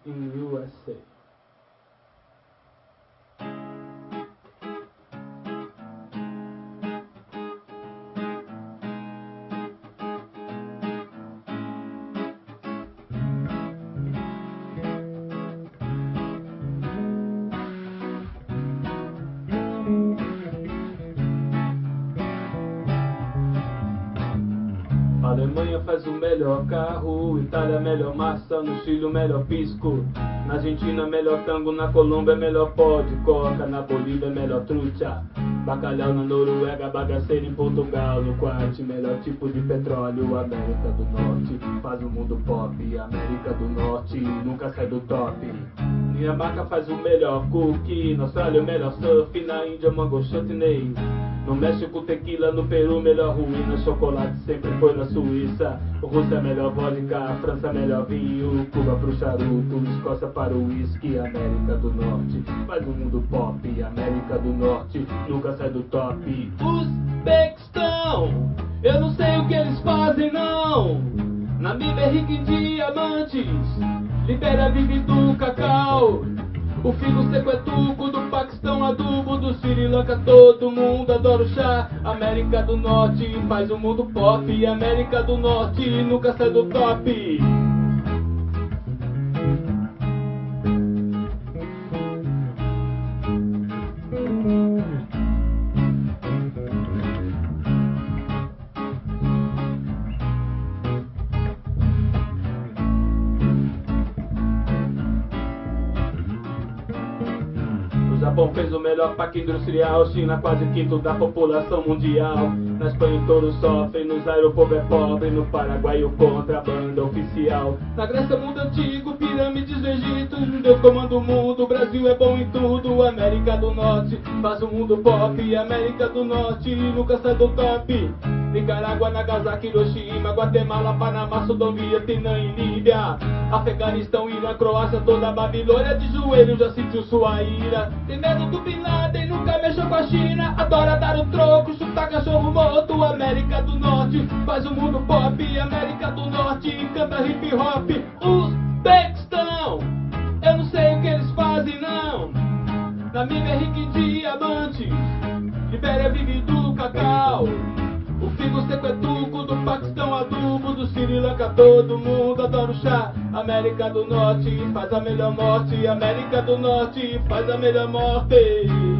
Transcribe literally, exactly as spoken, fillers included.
in U S A. Alemanha faz o melhor carro, Itália melhor massa, no Chile o melhor pisco, na Argentina melhor tango, na Colômbia melhor pó de coca, na Bolívia melhor trucha, bacalhau na Noruega, bagaceira em Portugal, no Quarte melhor tipo de petróleo. América do Norte faz o mundo pop, América do Norte nunca sai do top. Dinamarca faz o melhor cookie, na Austrália o melhor surf, na Índia mango chutney, no México tequila, no Peru melhor ruína, chocolate sempre foi na Suíça, Rússia melhor vodka, França melhor vinho, Cuba pro charuto, Escócia para o whisky. América do Norte faz o mundo pop, América do Norte nunca sai do top. Uzbequistão, eu não sei o que eles fazem não, Namíbia é rica em diamantes, Libéria vive do cacau, o figo seco é tuco, do Paquistão adubo, do Sri Lanka todo mundo adora o chá. América do Norte faz o mundo pop, América do Norte nunca sai do top. O Japão fez o melhor parque industrial, China quase quinto da população mundial. Na Espanha o touro sofre, nos aeroportos é pobre, no Paraguai o contrabando oficial. Na Grécia mundo antigo, pirâmides do Egito, Deus comanda o mundo, o Brasil é bom em tudo. América do Norte faz o mundo pop, América do Norte nunca sai do top. Nicarágua, Nagasaki, Hiroshima, Guatemala, Panamá, Sudão, Vietnã e Líbia, Afeganistão, Irã, Croácia, toda a Babilônia de joelho já sentiu sua ira. Tem medo do Bin Laden, nunca mexeu com a China, adora dar o troco, chutar cachorro morto. América do Norte faz o mundo pop, América do Norte canta hip hop. Uzbequistão, eu não sei o que eles fazem não, Namíbia é rica em diamantes, Libéria vive do cacau, o figo seco é tuco, do Paquistão adubo, do Sri Lanka todo mundo adora o chá. América do Norte faz a melhor morte, América do Norte faz a melhor morte.